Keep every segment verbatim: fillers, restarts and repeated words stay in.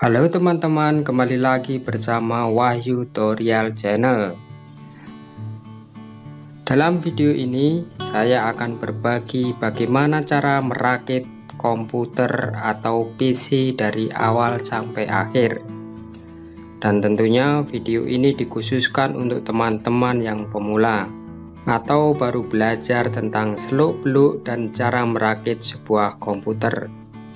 Halo teman-teman, kembali lagi bersama Wahyu Tutorial Channel. Dalam video ini saya akan berbagi bagaimana cara merakit komputer atau P C dari awal sampai akhir. Dan tentunya video ini dikhususkan untuk teman-teman yang pemula atau baru belajar tentang seluk-beluk dan cara merakit sebuah komputer.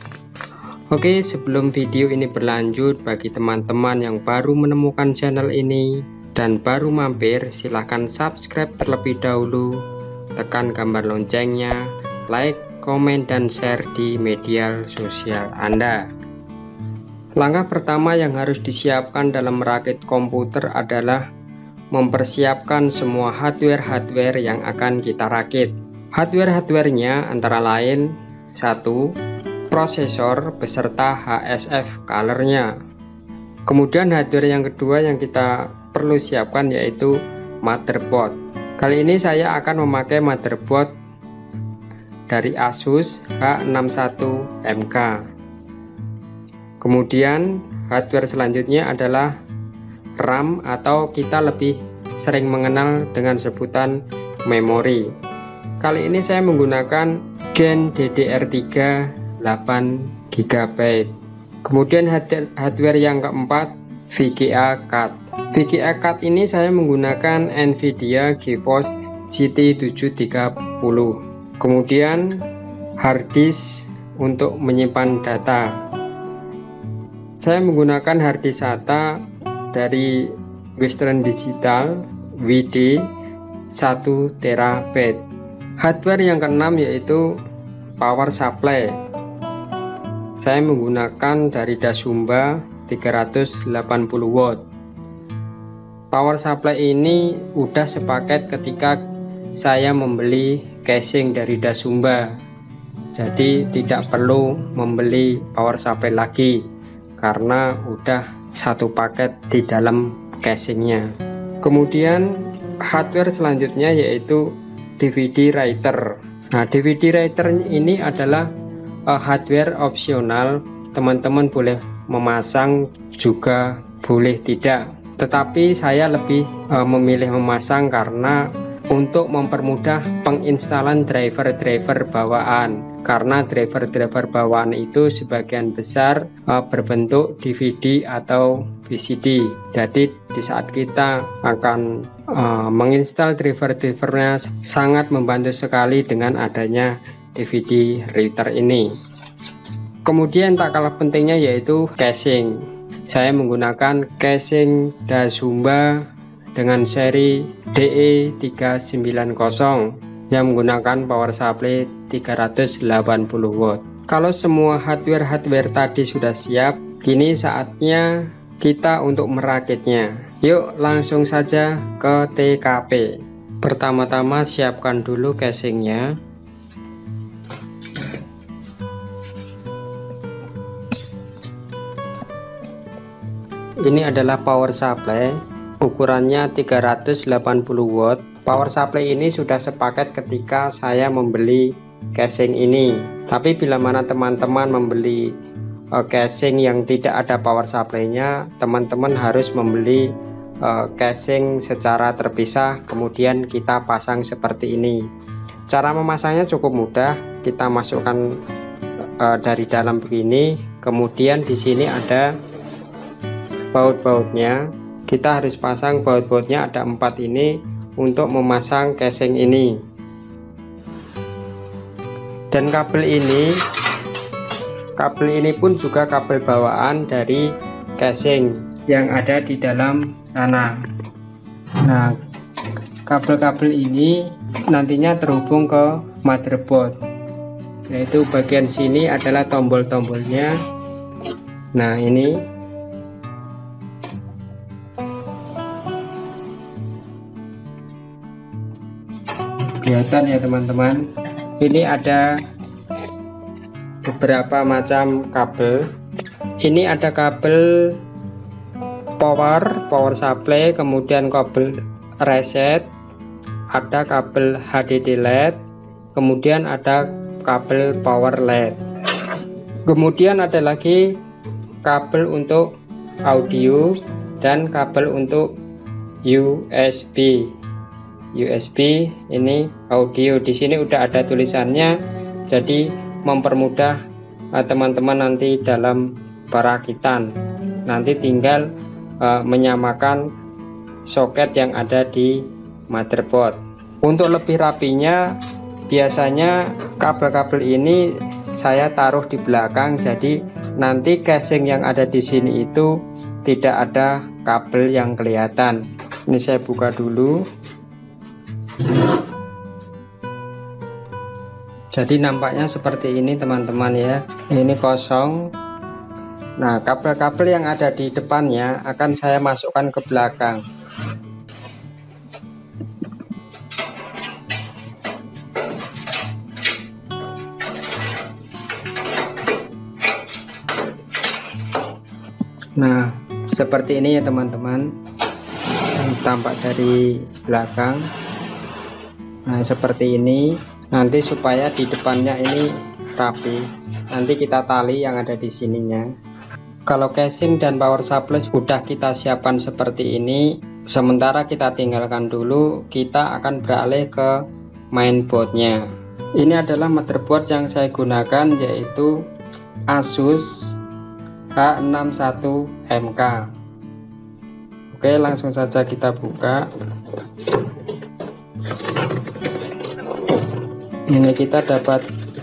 Oke, sebelum video ini berlanjut, bagi teman-teman yang baru menemukan channel ini dan baru mampir, silahkan subscribe terlebih dahulu, tekan gambar loncengnya, like, komen, dan share di media sosial Anda. Langkah pertama yang harus disiapkan dalam merakit komputer adalah mempersiapkan semua hardware-hardware yang akan kita rakit. Hardware-hardwarenya antara lain satu prosesor beserta H S F colornya. Kemudian hardware yang kedua yang kita perlu siapkan yaitu motherboard. Kali ini saya akan memakai motherboard dari Asus H enam satu M K. Kemudian hardware selanjutnya adalah RAM atau kita lebih sering mengenal dengan sebutan memori. Kali ini saya menggunakan Gen D D R tiga delapan giga byte. Kemudian hardware yang keempat V G A card. V G A card ini saya menggunakan Nvidia GeForce G T tujuh tiga nol. Kemudian hard disk untuk menyimpan data. Saya menggunakan hard disk SATA dari Western Digital W D satu terabyte. Hardware yang keenam yaitu power supply. Saya menggunakan dari Dasumba tiga ratus delapan puluh watt. Power supply ini udah sepaket ketika saya membeli casing dari Dasumba. Jadi tidak perlu membeli power supply lagi karena udah satu paket di dalam casingnya. Kemudian hardware selanjutnya yaitu D V D writer. Nah, D V D writer ini adalah hardware opsional, teman-teman boleh memasang juga boleh tidak, tetapi saya lebih uh, memilih memasang karena untuk mempermudah penginstalan driver-driver bawaan, karena driver-driver bawaan itu sebagian besar uh, berbentuk D V D atau V C D. Jadi di saat kita akan uh, menginstal driver-drivernya sangat membantu sekali dengan adanya D V D writer ini. Kemudian tak kalah pentingnya yaitu casing. Saya menggunakan casing Dasumba dengan seri D E tiga sembilan nol yang menggunakan power supply tiga ratus delapan puluh watt. Kalau semua hardware-hardware tadi sudah siap, kini saatnya kita untuk merakitnya. Yuk langsung saja ke T K P. Pertama-tama siapkan dulu casingnya. Ini adalah power supply, ukurannya tiga ratus delapan puluh watt. Power supply ini sudah sepaket ketika saya membeli casing ini. Tapi bila mana teman-teman membeli uh, casing yang tidak ada power supply-nya, teman-teman harus membeli uh, casing secara terpisah, kemudian kita pasang seperti ini. Cara memasangnya cukup mudah. Kita masukkan uh, dari dalam begini, kemudian di sini ada baut-bautnya. Kita harus pasang baut-bautnya, ada empat ini untuk memasang casing ini. Dan kabel ini kabel ini pun juga kabel bawaan dari casing yang ada di dalam sana. Nah, kabel-kabel ini nantinya terhubung ke motherboard, yaitu bagian sini adalah tombol-tombolnya. Nah, ini kelihatan ya teman-teman. Ini ada beberapa macam kabel. Ini ada kabel power power supply, kemudian kabel reset, ada kabel H D D L E D, kemudian ada kabel power L E D. Kemudian ada lagi kabel untuk audio dan kabel untuk U S B. U S B ini audio. Di sini udah ada tulisannya, jadi mempermudah teman-teman uh, nanti dalam perakitan. Nanti tinggal uh, menyamakan soket yang ada di motherboard. Untuk lebih rapinya, biasanya kabel-kabel ini saya taruh di belakang, jadi nanti casing yang ada di sini itu tidak ada kabel yang kelihatan. Ini saya buka dulu. Jadi nampaknya seperti ini teman-teman ya. Ini kosong. Nah, kabel-kabel yang ada di depannya akan saya masukkan ke belakang. Nah, seperti ini ya teman-teman, yang tampak dari belakang. Nah, seperti ini. Nanti supaya di depannya ini rapi, nanti kita tali yang ada di sininya. Kalau casing dan power supply sudah kita siapkan seperti ini, sementara kita tinggalkan dulu. Kita akan beralih ke mainboardnya. Ini adalah motherboard yang saya gunakan, yaitu Asus H enam satu M K. Oke, langsung saja kita buka. Ini kita dapat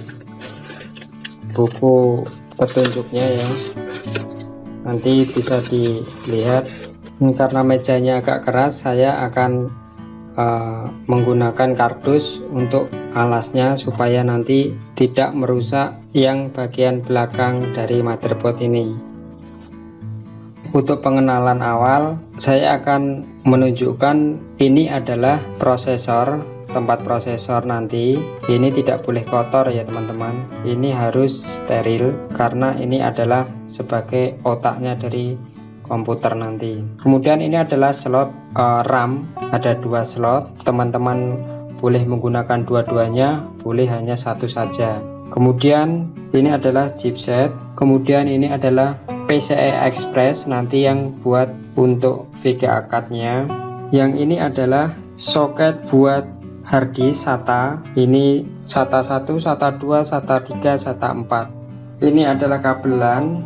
buku petunjuknya ya, nanti bisa dilihat. Ini karena mejanya agak keras, saya akan uh, menggunakan kardus untuk alasnya supaya nanti tidak merusak yang bagian belakang dari motherboard ini. Untuk pengenalan awal, saya akan menunjukkan ini adalah prosesor, tempat prosesor nanti. Ini tidak boleh kotor ya teman-teman, ini harus steril karena ini adalah sebagai otaknya dari komputer nanti. Kemudian ini adalah slot uh, RAM, ada dua slot. Teman-teman boleh menggunakan dua-duanya, boleh hanya satu saja. Kemudian ini adalah chipset, kemudian ini adalah P C I Express nanti yang buat untuk V G A cardnya. Yang ini adalah soket buat harddisk SATA. Ini SATA satu, SATA dua, SATA tiga, SATA empat. Ini adalah kabelan.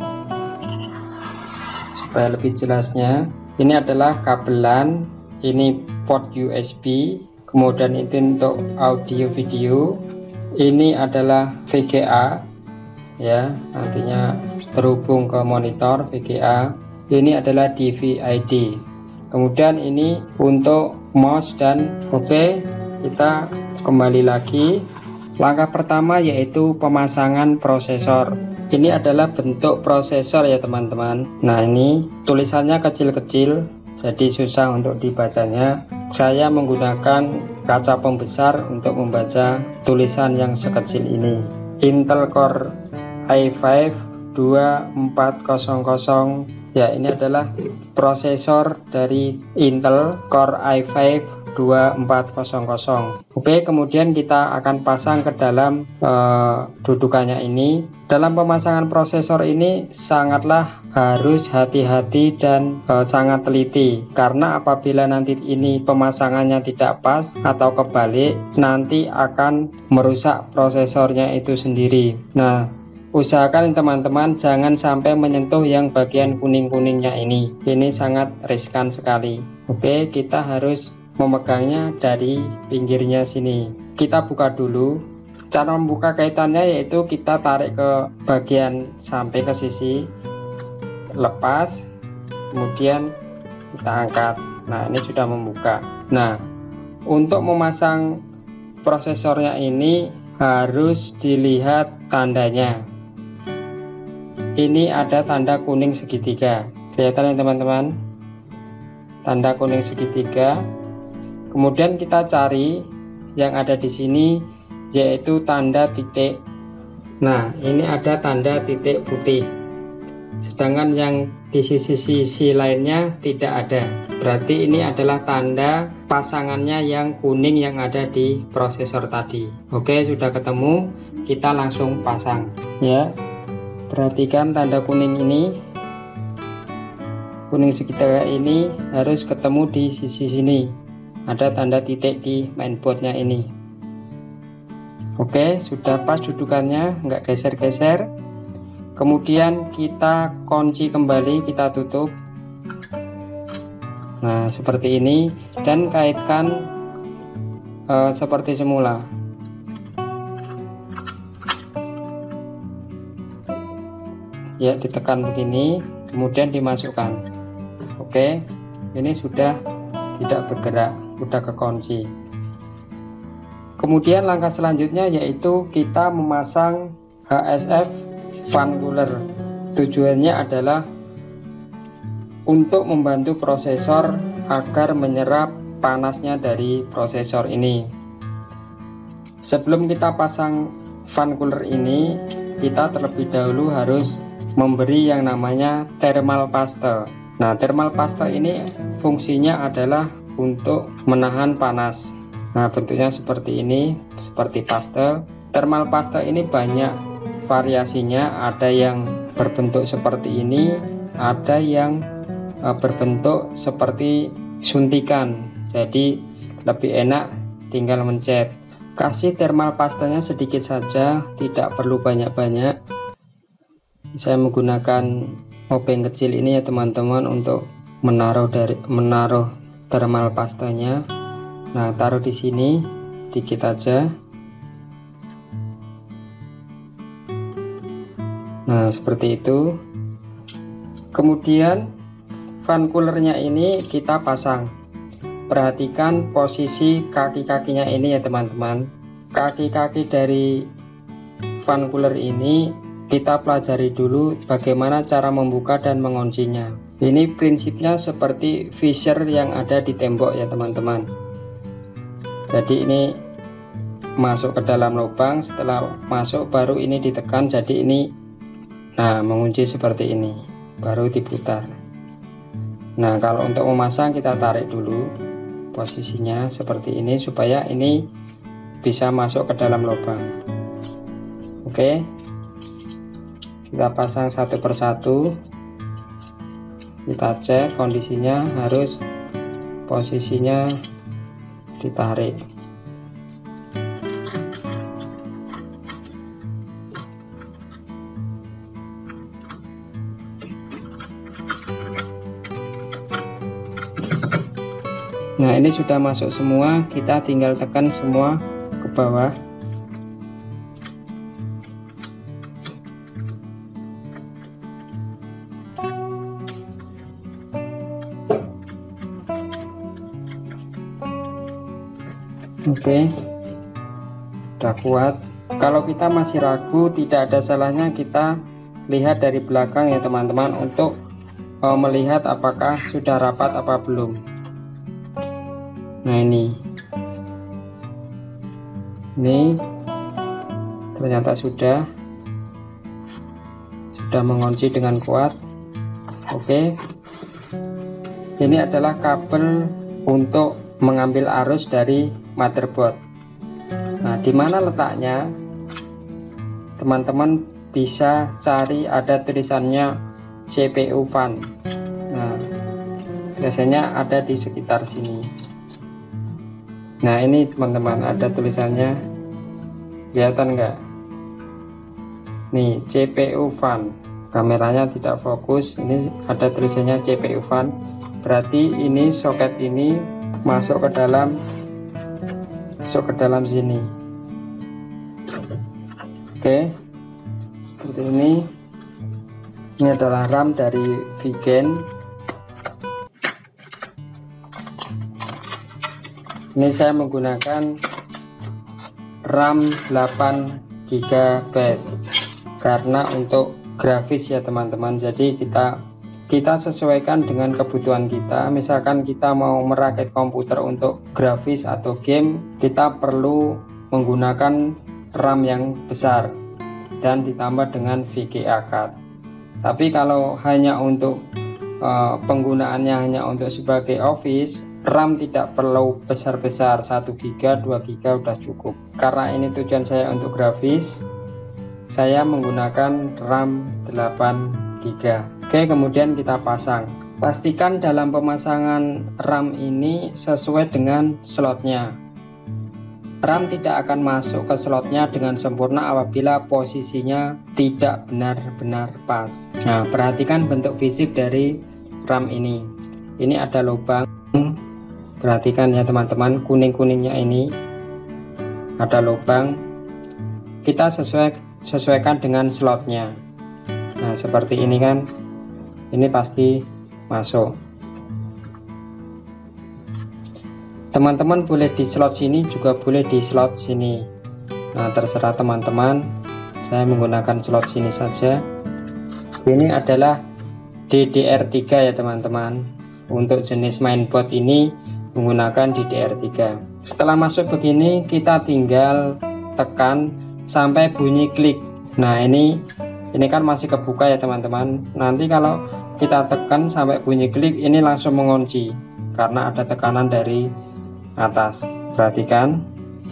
Supaya lebih jelasnya, ini adalah kabelan, ini port U S B, kemudian itu untuk audio video. Ini adalah V G A ya, nantinya terhubung ke monitor V G A. Ini adalah D V I D. Kemudian ini untuk mouse dan oke. Okay, kita kembali lagi. Langkah pertama yaitu pemasangan prosesor. Ini adalah bentuk prosesor ya teman-teman. Nah, ini tulisannya kecil-kecil, jadi susah untuk dibacanya. Saya menggunakan kaca pembesar untuk membaca tulisan yang sekecil ini. Intel Core i lima dua empat nol nol. Ya, ini adalah prosesor dari Intel Core i lima dua empat nol nol. Oke, kemudian kita akan pasang ke dalam uh, dudukannya ini. Dalam pemasangan prosesor ini sangatlah harus hati-hati dan uh, sangat teliti, karena apabila nanti ini pemasangannya tidak pas atau kebalik, nanti akan merusak prosesornya itu sendiri. Nah, usahakan teman-teman jangan sampai menyentuh yang bagian kuning-kuningnya ini. Ini sangat riskan sekali. Oke, kita harus memegangnya dari pinggirnya sini. Kita buka dulu. Cara membuka kaitannya yaitu kita tarik ke bagian sampai ke sisi, lepas, kemudian kita angkat. Nah, ini sudah membuka. Nah, untuk memasang prosesornya ini harus dilihat tandanya. Ini ada tanda kuning segitiga. Kelihatan ya teman-teman? Tanda kuning segitiga. Kemudian kita cari yang ada di sini yaitu tanda titik. Nah, ini ada tanda titik putih, sedangkan yang di sisi-sisi lainnya tidak ada. Berarti ini adalah tanda pasangannya yang kuning yang ada di prosesor tadi. Oke, sudah ketemu, kita langsung pasang ya. Perhatikan tanda kuning ini. kuning segitiga ini harus ketemu di sisi sini, ada tanda titik di mainboardnya ini. Oke, sudah pas dudukannya, nggak geser-geser. Kemudian kita kunci kembali, kita tutup. Nah seperti ini, dan kaitkan uh, seperti semula. Ya, ditekan begini, kemudian dimasukkan. Oke, ini sudah tidak bergerak, sudah kekunci. Kemudian langkah selanjutnya yaitu kita memasang H S F fan cooler. Tujuannya adalah untuk membantu prosesor agar menyerap panasnya dari prosesor ini. Sebelum kita pasang fan cooler ini, kita terlebih dahulu harus memberi yang namanya thermal paste. Nah, thermal paste ini fungsinya adalah untuk menahan panas. Nah, bentuknya seperti ini, seperti paste. Thermal paste ini banyak variasinya, ada yang berbentuk seperti ini, ada yang uh, berbentuk seperti suntikan. Jadi lebih enak tinggal mencet. Kasih thermal pastenya sedikit saja, tidak perlu banyak-banyak. Saya menggunakan obeng kecil ini ya teman-teman untuk menaruh dari menaruh thermal pastanya. Nah, taruh di sini dikit aja. Nah, seperti itu. Kemudian fan coolernya ini kita pasang. Perhatikan posisi kaki-kakinya ini ya teman-teman. Kaki-kaki dari fan cooler ini kita pelajari dulu bagaimana cara membuka dan menguncinya. Ini prinsipnya seperti visor yang ada di tembok ya teman-teman. Jadi ini masuk ke dalam lubang, setelah masuk baru ini ditekan, jadi ini nah mengunci seperti ini, baru diputar. Nah, kalau untuk memasang kita tarik dulu posisinya seperti ini supaya ini bisa masuk ke dalam lubang. Oke, kita pasang satu persatu, kita cek kondisinya, harus posisinya ditarik. Nah, ini sudah masuk semua, kita tinggal tekan semua ke bawah. Oke, udah kuat. Kalau kita masih ragu, tidak ada salahnya kita lihat dari belakang ya teman-teman, untuk uh, melihat apakah sudah rapat apa belum. Nah, ini ini ternyata sudah sudah mengunci dengan kuat. Oke, ini adalah kabel untuk mengambil arus dari motherboard. Nah, di mana letaknya? Teman-teman bisa cari, ada tulisannya C P U fan. Nah, biasanya ada di sekitar sini. Nah, ini teman-teman ada tulisannya, kelihatan nggak? Nih, C P U fan. Kameranya tidak fokus. Ini ada tulisannya C P U fan. Berarti ini soket ini masuk ke dalam masuk ke dalam sini. Oke, seperti ini. Ini adalah RAM dari Vigen. Ini saya menggunakan RAM delapan giga byte karena untuk grafis ya teman-teman. Jadi kita kita sesuaikan dengan kebutuhan kita. Misalkan kita mau merakit komputer untuk grafis atau game, kita perlu menggunakan RAM yang besar dan ditambah dengan V G A card. Tapi kalau hanya untuk uh, penggunaannya hanya untuk sebagai office, RAM tidak perlu besar-besar, satu giga, dua giga udah cukup. Karena ini tujuan saya untuk grafis, saya menggunakan RAM delapan giga. Oke, kemudian kita pasang. Pastikan dalam pemasangan RAM ini sesuai dengan slotnya. RAM tidak akan masuk ke slotnya dengan sempurna apabila posisinya tidak benar-benar pas. Nah, perhatikan bentuk fisik dari RAM ini. Ini ada lubang. Perhatikan ya teman-teman, kuning-kuningnya ini ada lubang. Kita sesuai sesuaikan dengan slotnya. Nah, seperti ini kan. Ini pasti masuk. Teman-teman boleh di slot sini, juga boleh di slot sini. Nah, terserah teman-teman. Saya menggunakan slot sini saja. Ini adalah D D R tiga ya teman-teman. Untuk jenis mainboard ini menggunakan D D R tiga. Setelah masuk begini, kita tinggal tekan sampai bunyi klik. Nah, ini ini kan masih kebuka ya teman-teman. Nanti kalau kita tekan sampai bunyi klik, ini langsung mengunci karena ada tekanan dari atas. Perhatikan.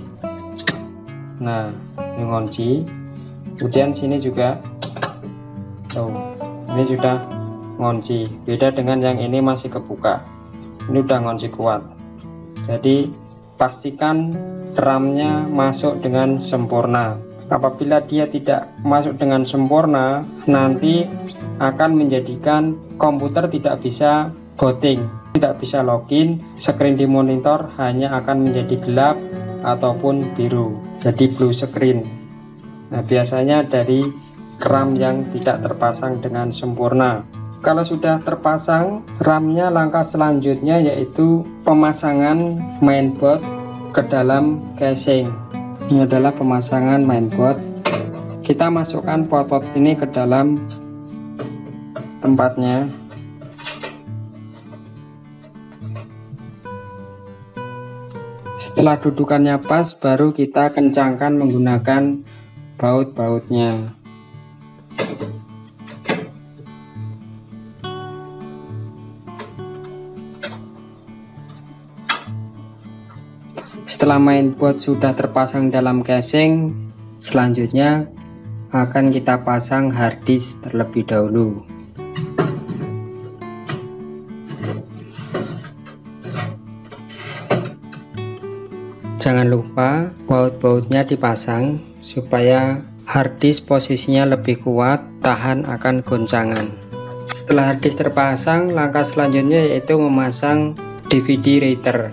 Nah, mengunci. Kemudian sini juga. Oh, ini sudah ngunci. Beda dengan yang ini masih kebuka. Ini udah ngunci kuat. Jadi pastikan RAM-nya masuk dengan sempurna. Apabila dia tidak masuk dengan sempurna, nanti akan menjadikan komputer tidak bisa booting, tidak bisa login, screen di monitor hanya akan menjadi gelap ataupun biru, jadi blue screen. Nah, biasanya dari RAM yang tidak terpasang dengan sempurna. Kalau sudah terpasang RAM-nya, langkah selanjutnya yaitu pemasangan mainboard ke dalam casing. Ini adalah pemasangan mainboard. Kita masukkan pot-pot ini ke dalam tempatnya. Setelah dudukannya pas, baru kita kencangkan menggunakan baut-bautnya. Setelah mainboard sudah terpasang dalam casing, selanjutnya akan kita pasang harddisk terlebih dahulu. Jangan lupa baut-bautnya dipasang supaya harddisk posisinya lebih kuat, tahan akan goncangan. Setelah harddisk terpasang, langkah selanjutnya yaitu memasang D V D reader.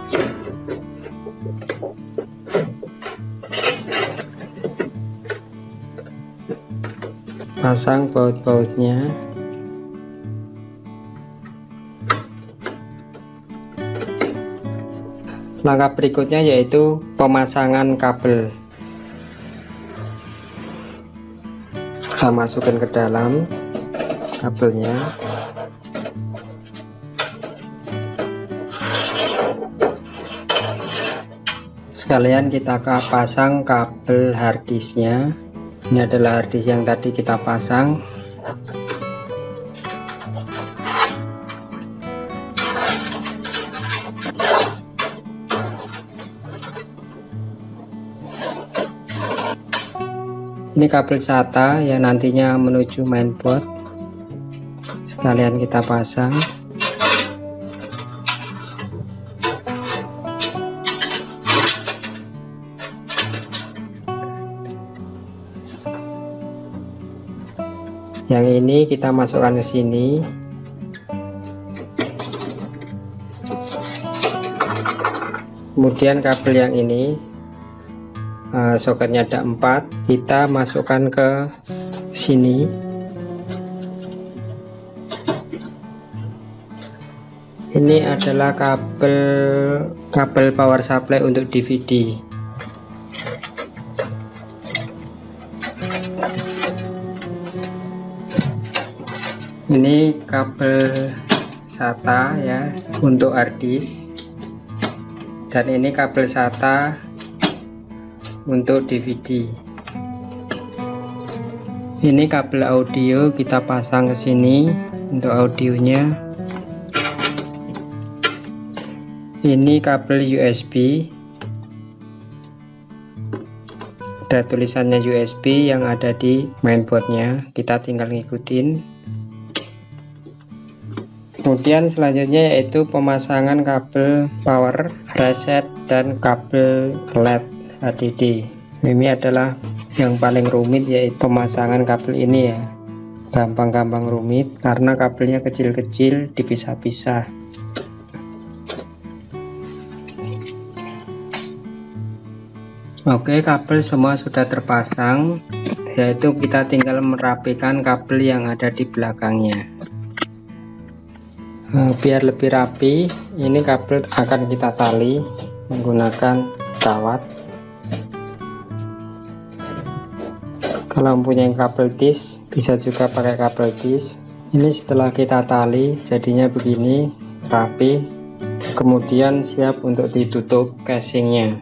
Pasang baut-bautnya. Langkah berikutnya yaitu pemasangan kabel. Kita masukkan ke dalam kabelnya. Sekalian kita pasang kabel harddisknya. Ini adalah harddisk yang tadi kita pasang. Ini kabel SATA yang nantinya menuju mainboard. Sekalian kita pasang. Yang ini kita masukkan ke sini. Kemudian kabel yang ini, Uh, soketnya ada empat, kita masukkan ke sini. Ini adalah kabel kabel power supply untuk D V D. Ini kabel SATA ya untuk harddisk, dan ini kabel SATA untuk D V D. Ini kabel audio kita pasang ke sini untuk audionya. Ini kabel U S B. Ada tulisannya U S B yang ada di mainboardnya. Kita tinggal ngikutin. Kemudian selanjutnya yaitu pemasangan kabel power, reset, dan kabel L E D H D D. Ini adalah yang paling rumit, yaitu pemasangan kabel ini ya. Gampang-gampang rumit karena kabelnya kecil-kecil, dipisah-pisah. Oke, kabel semua sudah terpasang, yaitu kita tinggal merapikan kabel yang ada di belakangnya. Nah, biar lebih rapi, ini kabel akan kita tali menggunakan kawat. Kalau mempunyai kabel tis, bisa juga pakai kabel tis. Ini setelah kita tali, jadinya begini, rapi. Kemudian siap untuk ditutup casingnya.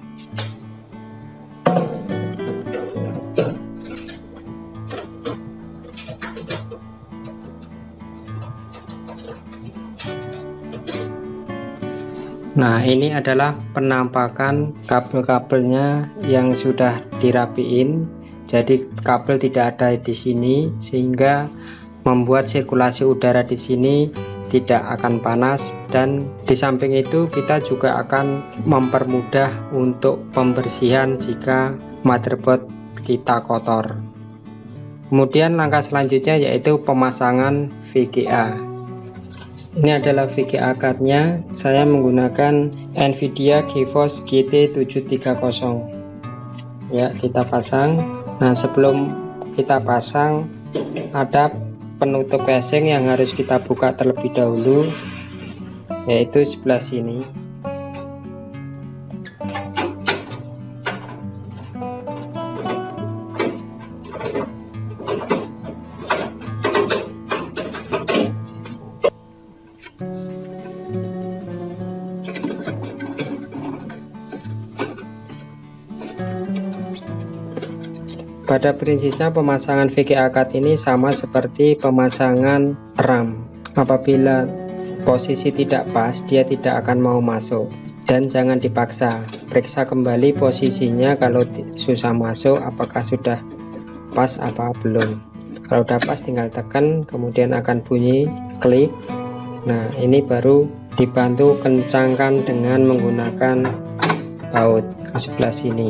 Nah, ini adalah penampakan kabel-kabelnya yang sudah dirapiin. Jadi kabel tidak ada di sini, sehingga membuat sirkulasi udara di sini tidak akan panas, dan di samping itu kita juga akan mempermudah untuk pembersihan jika motherboard kita kotor. Kemudian langkah selanjutnya yaitu pemasangan V G A. Ini adalah V G A cardnya. Saya menggunakan Nvidia GeForce G T tujuh tiga nol. Ya, kita pasang. Nah, sebelum kita pasang, ada penutup casing yang harus kita buka terlebih dahulu, yaitu sebelah sini. Pada prinsipnya pemasangan V G A card ini sama seperti pemasangan RAM. Apabila posisi tidak pas, dia tidak akan mau masuk, dan jangan dipaksa. Periksa kembali posisinya, kalau susah masuk apakah sudah pas apa belum. Kalau udah pas tinggal tekan, kemudian akan bunyi klik. Nah, ini baru dibantu kencangkan dengan menggunakan baut ke sebelah sini.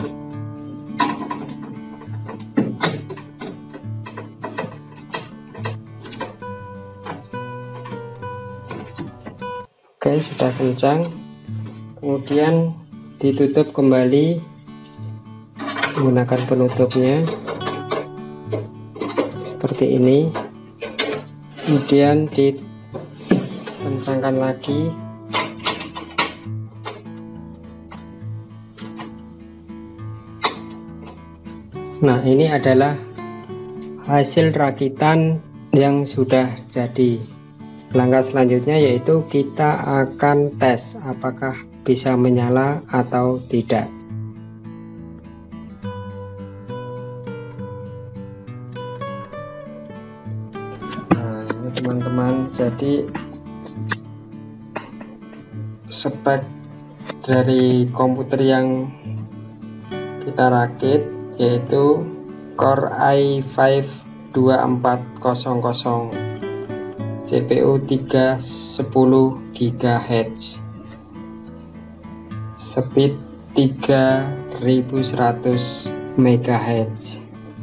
Oke, sudah kencang. Kemudian ditutup kembali menggunakan penutupnya seperti ini. Kemudian dikencangkan lagi. Nah, ini adalah hasil rakitan yang sudah jadi. Langkah selanjutnya yaitu kita akan tes apakah bisa menyala atau tidak. Nah, ini teman-teman, jadi spek dari komputer yang kita rakit yaitu Core i lima dua empat nol nol, C P U tiga sepuluh gigahertz, speed tiga ribu seratus megahertz.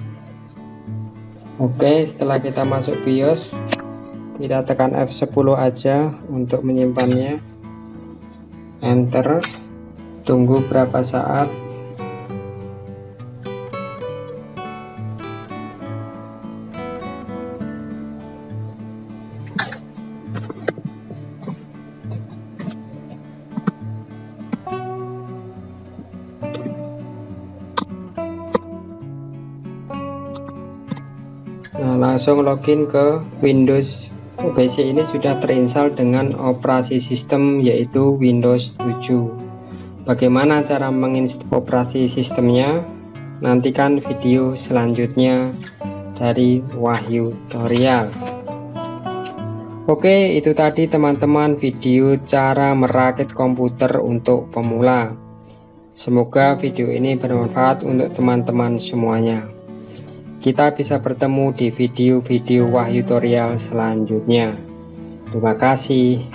Oke, setelah kita masuk BIOS, kita tekan F sepuluh aja untuk menyimpannya. Enter, tunggu berapa saat. Nah, langsung login ke Windows. P C ini sudah terinstall dengan operasi sistem yaitu Windows tujuh. Bagaimana cara menginstal operasi sistemnya? Nantikan video selanjutnya dari Wahyu Tutorial. Oke, itu tadi teman-teman video cara merakit komputer untuk pemula. Semoga video ini bermanfaat untuk teman-teman semuanya. Kita bisa bertemu di video-video Wahyu Tutorial selanjutnya. Terima kasih.